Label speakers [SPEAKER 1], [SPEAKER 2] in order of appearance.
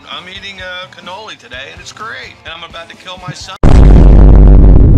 [SPEAKER 1] I'm eating cannoli today, and it's great. And I'm about to kill my son.